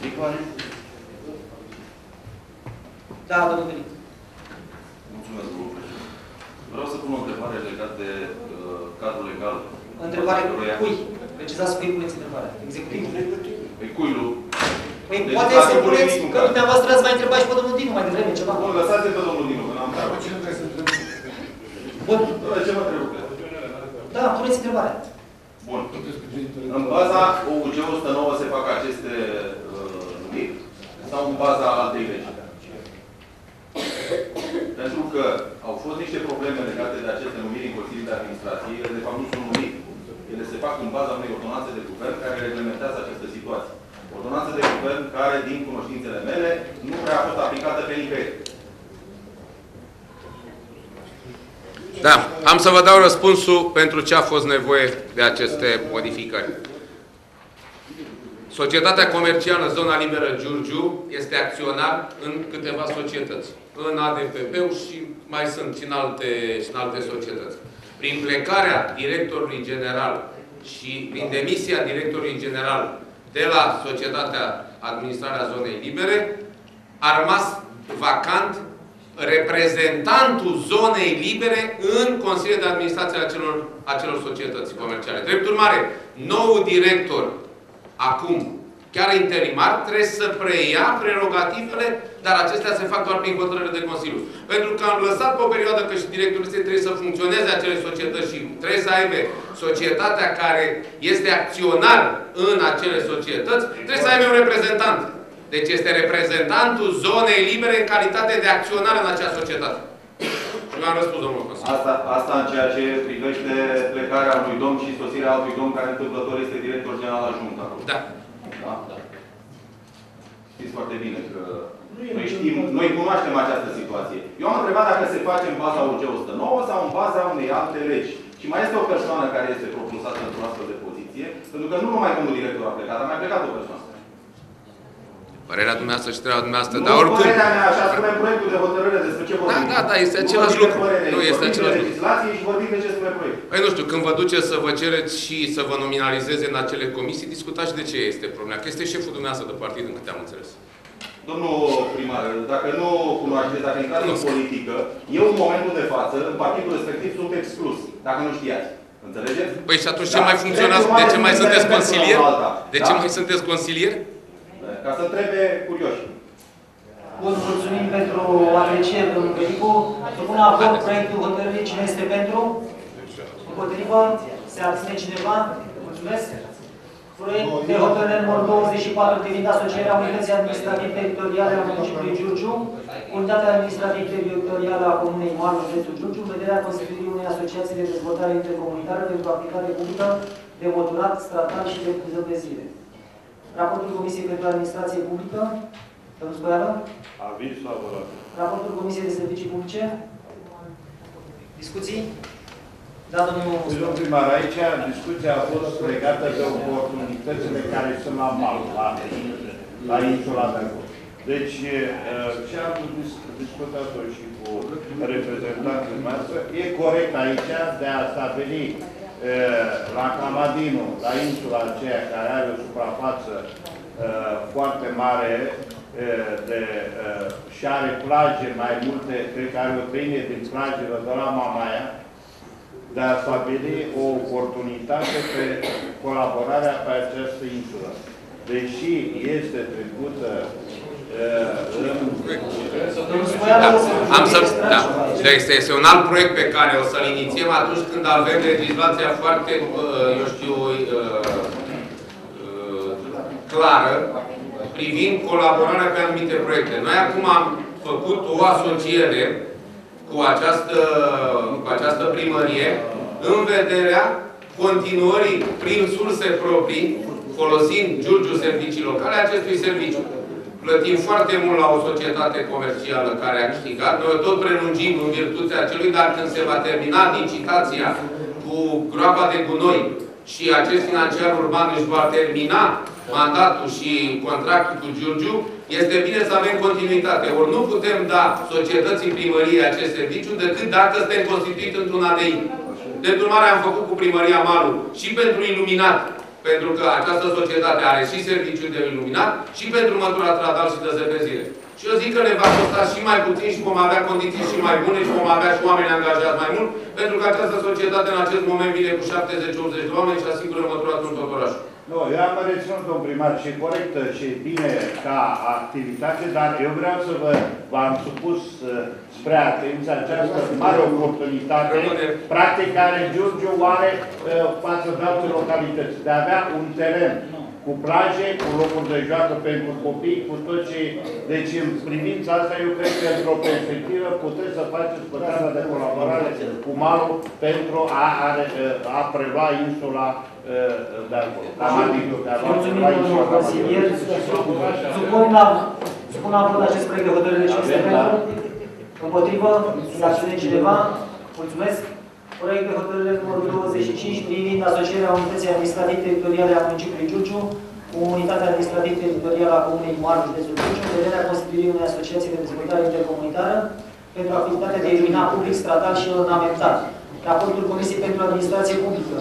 Da, domnul Velic. Mulțumesc, domnul președinte. Vreau să pun o întrebare legată de uh, cadrul legal. Întrebare cui? Precizați cui puneți întrebarea. Executiv? Păi cui nu? Păi deci poate să puneți, că dumneavoastră ați mai întrebat și pe domnul Dinu mai devreme ceva. Bun, lăsați-l pe domnul Dinu, că n-am treabă. Cine trebuie să întrebe? Bun. Ce mă trebuie? Da, puneți întrebarea. Bun. În baza O U G o sută nouă se fac aceste uh, numiri sau în baza altei legi? Pentru că au fost niște probleme legate de aceste numiri în Consiliul de Administrație. Ele, de fapt, nu sunt numiri. Ele se fac în baza unei ordonanțe de guvern care reglementează această situație. Ordonanță de guvern care, din cunoștințele mele, nu prea a fost aplicată pe nicăieri. Da, am să vă dau răspunsul pentru ce a fost nevoie de aceste modificări. Societatea comercială Zona Liberă Giurgiu este acționar în câteva societăți. În A D P P-ul și mai sunt și în alte, și în alte societăți. Prin plecarea directorului general și prin demisia directorului general de la Societatea Administrarea Zonei Libere, a rămas vacant reprezentantul Zonei Libere în Consiliul de Administrație a acelor, acelor societăți comerciale. Drept urmare, noul director, acum, chiar interimar, trebuie să preia prerogativele, dar acestea se fac doar prin hotărâre de Consiliu. Pentru că am lăsat pe o perioadă că și directorul este trebuie să funcționeze acele societăți și trebuie să aibă societatea care este acționar în acele societăți, trebuie să aibă un reprezentant. Deci este reprezentantul Zonei Libere în calitate de acționar în acea societate. Și mi-am răspuns, domnul Consiliu. Asta, asta în ceea ce privește plecarea unui domn și sosirea altui domn care întâmplător este director general adjunct. Da. Da? Știți foarte bine că noi știm, noi cunoaștem această situație. Eu am întrebat dacă se face în baza O G o sută nouă sau în baza unei alte legi. Și mai este o persoană care este propulsată într-o astfel de poziție, pentru că nu numai domnul director a plecat, a mai plecat o persoană. Părerea dumneavoastră și treaba dumneavoastră, nu dar oricum... părerea mea, așa spune proiectul de hotărâre despre ce vorbim. Da, da, da, este același lucru. Nu, este același lucru. Legislație și vorbim de ce spune proiect. Păi nu știu, când vă duceți să vă cereți și să vă nominalizeze în acele comisii, discutați și de ce este problema. Că este șeful dumneavoastră de partid, în câte am înțeles. Domnul primar, dacă nu cunoașteți, dacă intrați în politică, eu în momentul de față, în partidul respectiv, sunt exclus. Dacă nu știați. Înțelegeți? Păi și atunci ce mai funcționează? De ce mai sunteți consilier? De ce mai sunteți consilier? Ca să întrebe curioși. Bun, mulțumim pentru apreciere, domnul Velicu. Supun la vot proiectul hotărârii. Cine este pentru? Împotrivă? Se abține cineva? Mulțumesc. Proiect de hotărâre numărul douăzeci și patru privind asocierea Unității Administrativ-Teritoriale a municipiului Giurgiu, Unitatea Administrativ-Teritorială a Comunei Malul, județul Giurgiu, în vederea constituirii unei asociații de dezvoltare intercomunitară pentru aplicare publică de modulat, stratal și de zăpezire. Raportul Comisiei pentru Administrație Publică. Domnul Scoială? Aviz favorabil. Raportul Comisiei de Servicii Publice. Discuții? Da, domnul Domnul primar, aici discuția a fost legată de oportunitățile care sunt la mal, la, la insula de acolo. Deci, ce am discutat-o și cu reprezentanții noastre, e corect aici de a stabili la Camadinu, la insula aceea care are o suprafață foarte mare de, și are plaje mai multe, cred că are o treime din plajele de la Mamaia, de a stabili o oportunitate pe colaborarea pe această insulă. Deși este trecută uh, în... Da, am să... Da. Este, este un alt proiect pe care o să-l inițiem atunci când avem legislația foarte, uh, eu știu, uh, uh, clară privind colaborarea pe anumite proiecte. Noi acum am făcut o asociere cu această, cu această primărie în vederea continuării prin surse proprii, folosind Giurgiu Servicii Locale, acestui serviciu. Plătim foarte mult la o societate comercială care a câștigat. Noi tot prelungim în virtutea acelui, dar când se va termina licitația cu groapa de gunoi și acest financiar urban își va termina mandatul și contractul cu Giurgiu, este bine să avem continuitate. Ori nu putem da societății primăriei acest serviciu decât dacă suntem constituiți într-un A D I. De urmare am făcut cu primăria Malu și pentru iluminat, pentru că această societate are și serviciu de iluminat, și pentru mătura stradal și de zăpezire. Și eu zic că ne va costa și mai puțin și vom avea condiții și mai bune și vom avea și oameni angajați mai mult, pentru că această societate în acest moment vine cu șaptezeci optzeci de oameni și asigură măturatul în tot orașul. Nu, eu am reținut, domn primar, și corectă și bine ca activitate, dar eu vreau să vă v-am supus uh, spre atenție această mare oportunitate, practic, care Giurgiu are uh, față de alte localități, de a avea un teren cu plaje, cu locuri de joacă pentru copii, cu tot ce... Deci, în privința asta, eu cred că, într-o perspectivă, puteți să faceți pătrarea de colaborare cu malul pentru a, a, a prelua insula de acolo. Mulțumim, domnul consilier. Supun la vot acest proiect de hotărâre. Cine este pentru? Împotrivă? Se abține cineva? Mulțumesc. Proiect de hotărâre numărul douăzeci și cinci privind asocierea Unității Administrativ-Teritoriale a municipiului Giurgiu, Comunitatea Administrativă Teritorială a Comunei Marlu, județul Cluj, în vederea constituirii unei asociații de dezvoltare intercomunitară pentru activitatea de iluminat public, stratal și ornamental. Raportul Comisiei pentru Administrație Publică.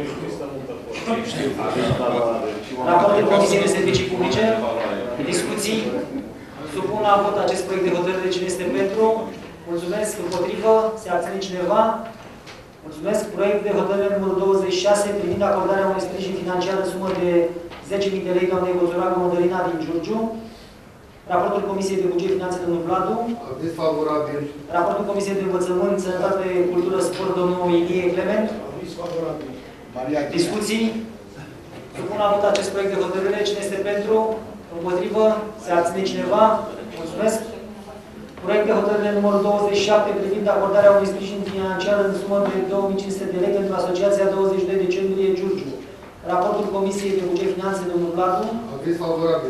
Raportul Comisiei de Servicii Publice. Discuții. Supun la vot acest proiect de hotărâre. Cine este pentru? Mulțumesc. Împotrivă? Se abține cineva? Mulțumesc. Proiect de hotărâre numărul douăzeci și șase privind acordarea unui sprijin financiar în sumă de zece mii de lei doamnei Gozoragu Mădălina din Giurgiu. Raportul Comisiei de Buget Finanțe, domnul Vladu. Aviz favorabil. Raportul Comisiei de Învățământ, Sănătate, Cultură, Sport, domnul Ilie Clement. Aviz favorabil. Discuții. Supun la vot acest proiect de hotărâre. Cine este pentru? Împotrivă? Se abține cineva? Mulțumesc. Proiect de hotărâre numărul douăzeci și șapte privind acordarea unui sprijin financiar în sumă de două mii cinci sute de lei pentru Asociația douăzeci și doi decembrie Giurgiu. Raportul Comisiei de Buget Finanțe, domnul Vladu. Aviz favorabil.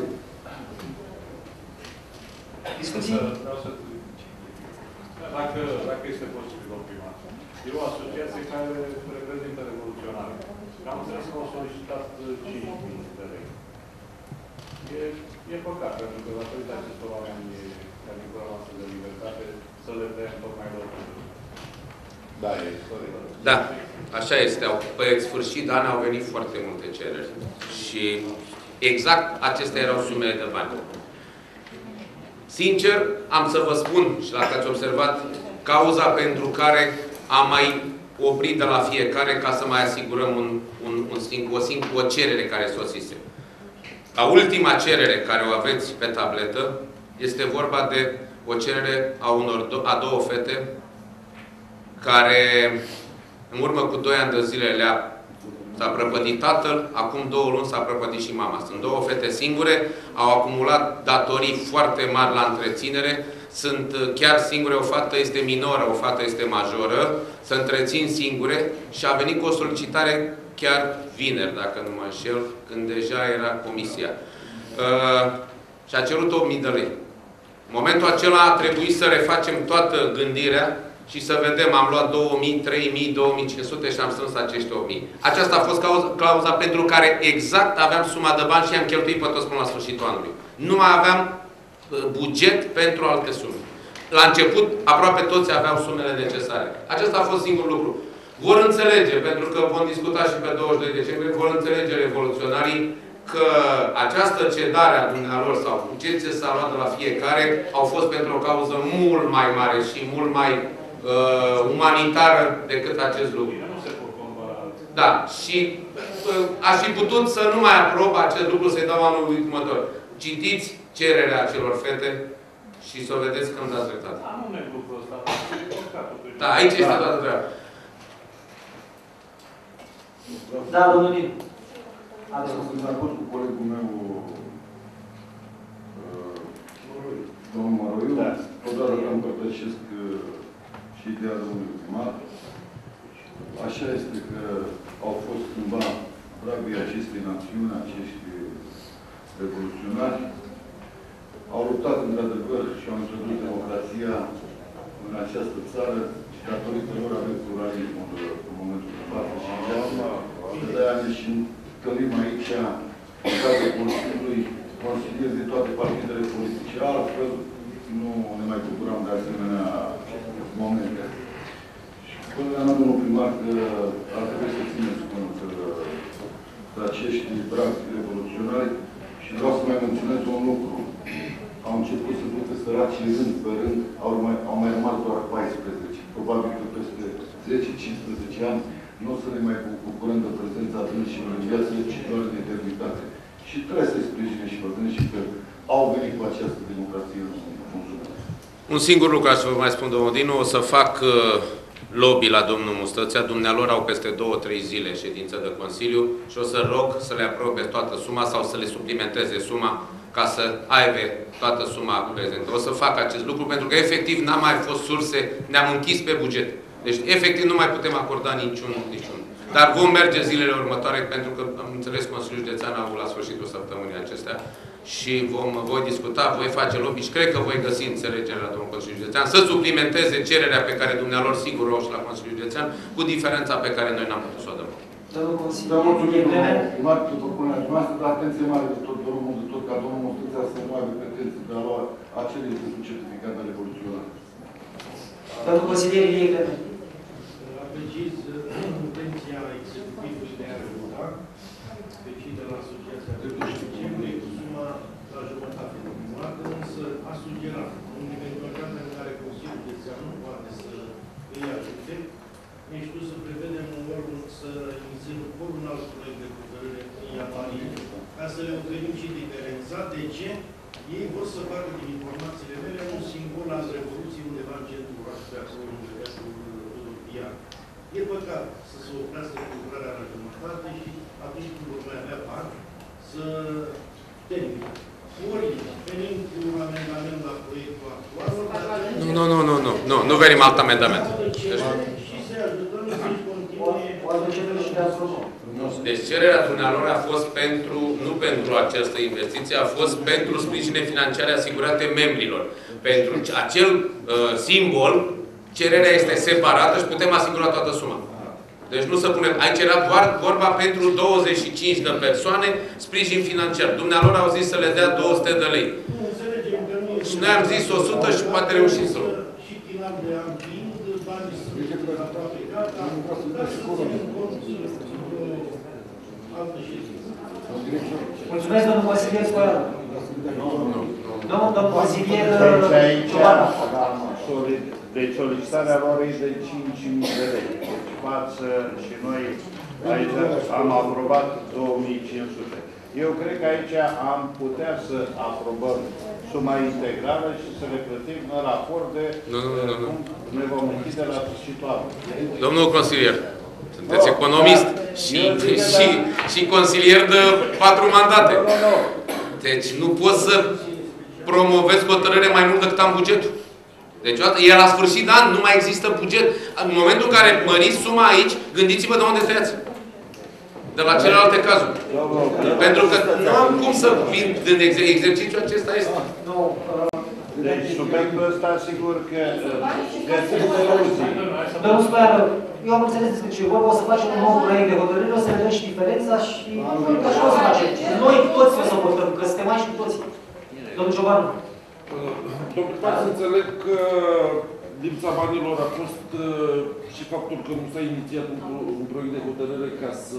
Discuții? Vreau să dacă, dacă este posibil, domnul primar. E o asociație care reprezintă revoluționare. Am înțeles că au solicitat cinci mii de lei. E, e păcat, pentru că datorită acestor oameni care din până noastră de libertate, să le dăm tocmai lor. Da, e istorică. Da, așa este. Pe sfârșit de an au venit foarte multe cereri. Și exact acestea erau sumele de bani. Sincer, am să vă spun, și dacă ați observat, cauza pentru care am mai oprit de la fiecare ca să mai asigurăm un, un, un singur, o singură o cerere care sosise. La ultima cerere care o aveți pe tabletă, este vorba de o cerere a, unor, a două fete care în urmă cu doi ani de zile le-a s-a prăpădit tatăl, acum două luni s-a prăpădit și mama. Sunt două fete singure, au acumulat datorii foarte mari la întreținere, sunt chiar singure, o fată este minoră, o fată este majoră, se întrețin singure și a venit cu o solicitare chiar vineri, dacă nu mă înșel, când deja era comisia. Uh, și a cerut opt mii de lei. În momentul acela a trebuit să refacem toată gândirea și să vedem, am luat două mii, trei mii, două mii cinci sute și am strâns acești opt mii. Aceasta a fost clauza, clauza pentru care exact aveam suma de bani și am cheltuit pe toți până la sfârșitul anului. Nu mai aveam buget pentru alte sume. La început, aproape toți aveau sumele necesare. Acesta a fost singurul lucru. Vor înțelege, pentru că vom discuta și pe douăzeci și doi decembrie, vor înțelege revoluționarii că această cedare a dumnealor sau ce s-a luat de la fiecare au fost pentru o cauză mult mai mare și mult mai uh, umanitară decât acest lucru. Da, și uh, aș fi putut să nu mai aprob acest lucru, să-i dau anul următor. Citiți cererea acelor fete și să o vedeți când dați dreptate. Da, nu ne lucrul ăsta. Da, aici este toată treaba. Da, domnul Din. Sunt de acord cu colegul meu, domnul Măroiu, odată că împărtășesc și ideea domnului primar. Așa este că au fost cândva bravii acestei națiuni, acești revoluționari, au luptat într-adevăr și au introdus democrația în această țară și datorită lor avem pluralismul în momentul de față și de-aia ne și întâlnim aici, în cadrul Consiliului, consilieri de toate partidele politice. Altfel, nu ne mai bucuram de asemenea momente. Și până la domnul primar că ar trebui să țineți cont de acești bravi revoluționari și vreau să mai menționez un lucru. Au început să ducă săraci rând pe rând, au mai, au mai rămas doar paisprezece. Probabil că peste zece cincisprezece ani nu o să ne mai bucurăm de prezența dânșilor în viață, ci doar în eternitate. Și trebuie să-i sprijine și pe dânșii că au venit cu această democrație în funcționare. Un singur lucru aș vă mai spun, domnul Dinu, o să fac uh, lobby la domnul Mustățea. Dumnealor au peste două, trei zile ședință de Consiliu și o să rog să le aprobe toată suma sau să le suplimenteze suma ca să aibă toată suma prezentă. O să fac acest lucru pentru că efectiv n-am mai fost surse, ne-am închis pe buget. Deci, efectiv, nu mai putem acorda niciun, niciun. Dar vom merge zilele următoare, pentru că, am înțeles, Consiliul Județean a avut la sfârșitul săptămânii acestea și vom, voi discuta, voi face lobby și cred că voi găsi înțelegere la domnul Consiliul Județean să suplimenteze cererea pe care dumnealor sigur o și la Consiliul Județean, cu diferența pe care noi n-am putut să o dăm. Vă mulțumim, urmată propunerea noastră, dar atenție mare de tot, domnul de tot, ca domnul Mostâța să nu aibă pretenții de a lua acele pentru certificat de revoluționar. Domnul consilier Ilie Clement. Apreciez intenția executivului de a revoca, deci de la Asociația Drepturilor cu suma la jumătate. Urmată însă a sugerat, în eventualitatea în care Consiliul de Țean nu poate să îi ajute, ne știu să prevedem un ordin să inițiem un alt proiect de hotărâre în ianuarie, ca să le oferim și diferențat de ce ei vor să facă din informațiile mele un simbol al Revoluției undeva în centrul orașului, acolo în județul Iar. E păcat să se oprească lucrarea la jumătate și atunci când vor mai avea bani să termină. Ori venim cu un amendament la proiectul actual, Nu, nu, nu, nu, nu, nu, nu venim alt amendament. și să ajutăm să-i continue. Deci cererea dumnealor a fost pentru, nu pentru această investiție, a fost pentru sprijine financiare asigurate membrilor. Pentru acel uh, simbol, cererea este separată și putem asigura toată suma. Deci nu să punem. Aici era doar vorba pentru douăzeci și cinci de persoane sprijin financiar. Dumnealor au zis să le dea două sute de lei. Și noi am zis o sută și poate reușim să luăm. Și final de an fiind, banii sunt aproape gata, dar să ținem cont altă ședință. Mulțumesc, domnul consilier Scoianu. Domnul, domnul consilier Deci solicitarea lor e de cinci mii de lei. Deci față și noi aici am aprobat două mii cinci sute. Eu cred că aici am putea să aprobăm suma integrală și să le plătim în raport de nu, nu, nu, nu. cum ne vom închide la sfârșitul anului. Domnul consilier, sunteți economist și, și, și consilier de patru mandate. Deci nu poți să promovezi hotărâre mai mult decât am bugetul. Deci, e la sfârșit de an, nu mai există buget. În momentul în care măriți suma aici, gândiți-vă de unde tăiați. De la celelalte cazuri. Pentru că nu am cum să vin în exercițiul acesta este. Deci, subiectul ăsta, sigur că găsim soluții. Domnul Scoianu, eu am înțeles despre ce vorba, o să facem un nou proiect de hotărâre, o să le dăm și diferența și așa o să facem. Noi toți o să votăm, că suntem aici cu toții. Domnul Ciobanu. Domnul, vreau să înțeleg că lipsa banilor a fost uh, și faptul că nu s-a inițiat un, un proiect de hotărâre ca să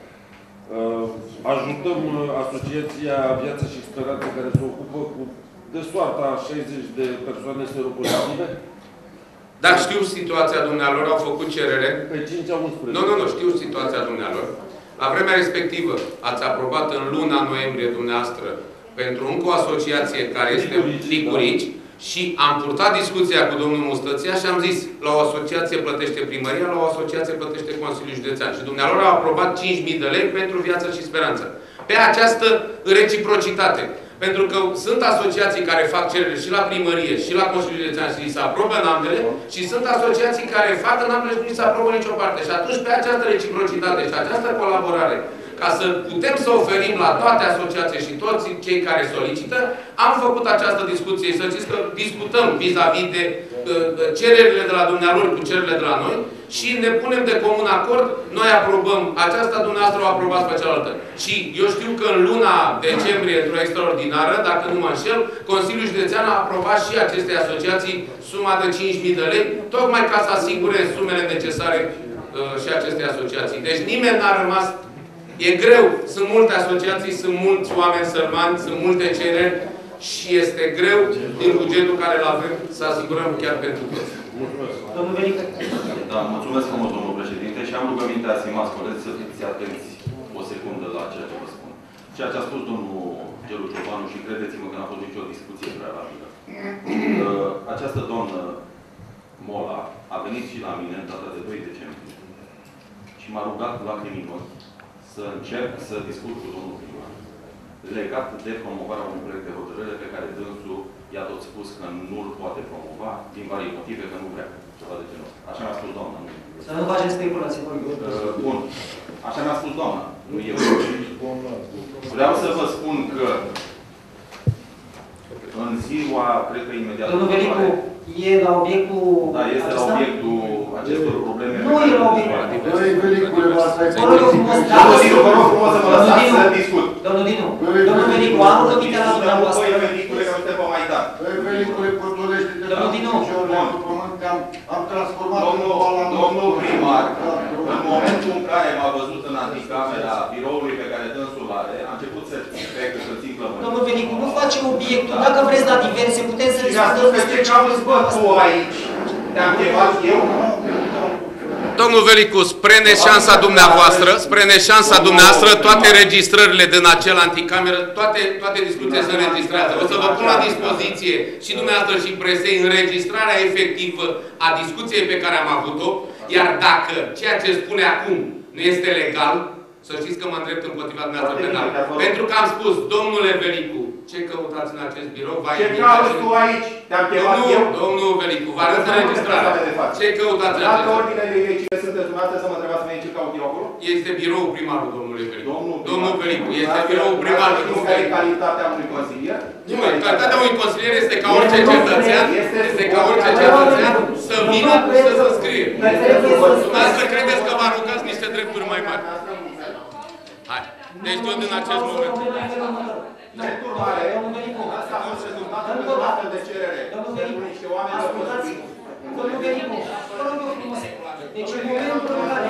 uh, ajutăm Asociația Viața și Speranță, care se ocupă cu de soarta a șaizeci de persoane seropozitive. Da, știu situația dumnealor, au făcut cerere. Pe cinci a unsprezece. Nu, nu, nu, știu situația dumnealor. La vremea respectivă ați aprobat în luna noiembrie dumneavoastră pentru încă o asociație care este Licurici și am purtat discuția cu domnul Mustăția și am zis, la o asociație plătește primăria, la o asociație plătește Consiliul Județean. Și dumnealor au aprobat cinci mii de lei pentru Viață și Speranță. Pe această reciprocitate. Pentru că sunt asociații care fac cerere și la primărie și la Consiliul Județean și se aprobă în ambele și sunt asociații care fac în ambele și nu se aprobă nicio parte. Și atunci pe această reciprocitate și această colaborare, ca să putem să oferim la toate asociații și toți cei care solicită, am făcut această discuție și să știți că discutăm vis-a-vis -vis de uh, cererile de la dumnealor cu cererile de la noi și ne punem de comun acord, noi aprobăm aceasta, dumneavoastră o aprobați pe cealaltă. Și eu știu că în luna decembrie, într-o extraordinară, dacă nu mă înșel, Consiliul Județean a aprobat și acestei asociații suma de cinci mii de lei, tocmai ca să asigure sumele necesare uh, și acestei asociații. Deci nimeni n-a rămas. E greu, sunt multe asociații, sunt mulți oameni sărmani, sunt multe cereri și este greu din bugetul care îl avem să asigurăm chiar pentru toți. Mulțumesc. Domnul Velică. Da, mulțumesc frumos, domnul președinte, și am rugămintea, stimați colegi, să fiți atenți o secundă la ceea ce vă spun. Ceea ce a spus domnul Gelu Ciobanu, și credeți-mă că n-a fost nicio discuție prea rapidă. Această doamnă Mola a venit și la mine în data de doi decembrie și m-a rugat cu lacrimi în ochi să încerc să discut cu domnul primar legat de promovarea unui proiect de hotărâre pe care dânsul i-a tot spus că nu îl poate promova din vari motive, că nu vrea. Ceva de genul. Așa mi-a spus doamna. Să nu facem speculații. Uh, bun. Așa mi-a spus doamna. Nu eu. Vreau să vă spun că în ziua, cred că imediat... Domnul Velicu, e la obiectul Da, este acesta? la obiectul acestor probleme. Nu era obiectiv. Noi, Velicule, vă asta e Domnul frumos, Domnul Dinu, vă rog frumos să mă lăsați să discut. Domnul Dinu, domnul Velicu, am rugămintea la dumneavoastră. Păi, Velicule, că nu te vă mai da. Băi, Velicule, potolește-te la picior, la pământ, că am, am transformat domnul, domnul primar, în momentul în care m-a văzut în anticamera biroului pe care dânsul are, a început să treacă, să țin plămâni. Domnul Velicu, nu face obiectul. Dacă vreți la diverse, putem să discutăm despre ce am spus tu aici. Te-am chemat eu? Domnul Velicu, spre neșansa dumneavoastră, spre neșansa dumneavoastră, toate registrările din acel anticameră, toate, toate discuțiile se înregistrează. O să vă pun la dispoziție și dumneavoastră și presei înregistrarea efectivă a discuției pe care am avut-o, iar dacă ceea ce spune acum nu este legal, să știți că mă îndrept împotriva dumneavoastră penal. Pentru că am spus, domnule Velicu, ce căutați în acest birou? Ce cauți tu aici? Te-am chemat eu? Domnul Velicu, vă arăt înregistrarea. Ce căutați în acest birou? Dacă ordine de idei cine sunteți dumneavoastră să mă întrebați mie ce caut eu acolo? Este biroul primarul, domnule Velicu. Domnul, domnul Velicu, este biroul primarul. Nu care e calitatea unui consilier? Nu, calitatea unui consilier este ca orice cetățean, este ca orice cetățean să vină să se scrie. Dumneavoastră credeți că vă aruncați niște drepturi mai mari. Hai. Deci eu din acest moment. Dreptul mare, asta a fost rezultatul pentru astfel de cerere. Pentru niște oameni de păsări. Domnul Velicu, vă rog eu frumos. Deci în momentul în care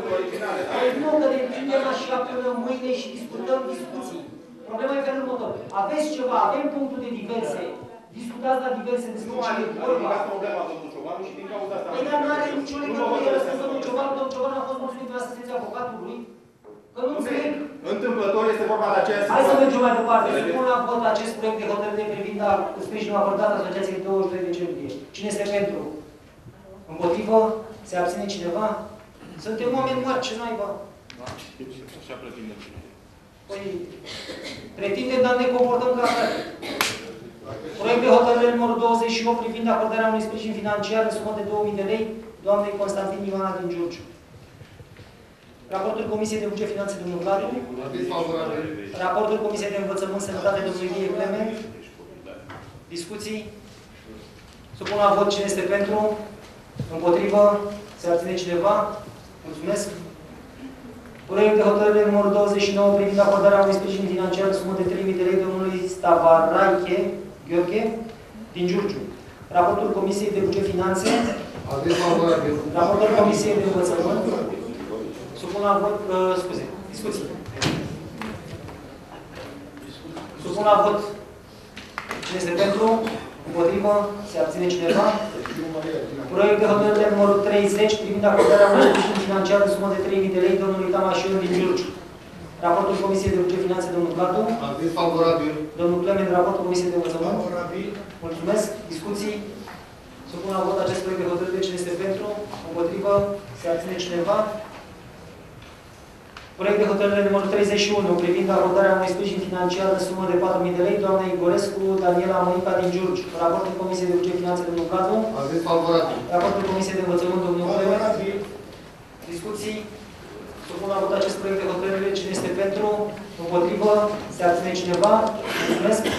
nu că ne prindem așa până mâine și discutăm discuții. Problema e felul următor. Aveți ceva, avem punctul de diverse. Discutați la diverse despre ce e vorba. Problema domnul Ciobanu și din cauza asta. Păi dar nu are nicio legătură. Răspuns domnul Ciobanu, domnul Ciobanu a fost mulțumit de asistența avocatului. Că nu înțeleg. Întâmplător este vorba de aceea situație. Hai să mergem mai departe. Supun la vot acest proiect de hotărâre privind sprijinul acordat Asociației douăzeci și trei decembrie. Cine este pentru? Împotrivă? Se abține cineva? Suntem oameni mari, ce naiba? Așa pretindem. Păi, pretindem, dar ne comportăm ca atare. Proiect de hotărâre numărul douăzeci și opt privind acordarea unui sprijin financiar în sumă de două mii de lei doamnei Constantin Ioana din Giurgiu. Raportul Comisiei de Buget Finanțe, domnul Vladu. Raportul Comisiei de Învățământ, Sănătate, domnul Ilie Clement. Discuții. Supun la vot cine este pentru. Împotrivă. Se abține cineva. Mulțumesc. Proiect de hotărâre numărul douăzeci și nouă privind acordarea unui sprijin financiar în sumă de trei mii de lei domnului Stavaraiche Gheorghe din Giurgiu. Raportul Comisiei de Buget Finanțe. Raportul Comisiei de Învățământ. Supun la vot, uh, scuze, discuții. Supun la vot cine este pentru, împotrivă, se abține cineva. Proiect de hotărâre numărul treizeci privind acordarea unui sprijin financiar în sumă de trei mii de lei domnului Tamașiu din Giurgiu. Raportul Comisiei de Buget Finanțe, domnul Platu. Aviz favorabil. Domnul Clement, raportul Comisiei de Învățământ. Favorabil. Mulțumesc. Discuții. Supun la vot acest proiect de hotărâre cine este pentru, împotrivă, se abține cineva. Proiect de hotărâre numărul treizeci și unu privind acordarea unui sprijin financiar în sumă de patru mii de lei doamnei Igorescu Daniela Măica din Giurgiu. Raportul Comisiei de Buget Finanțe, domnul Vladu. Aviz favorabil. Raportul Comisiei de Învățământ, domnul Clement. Discuții. Supun la vot acest proiect de hotărâre cine este pentru, împotrivă, se abține cineva. Mulțumesc.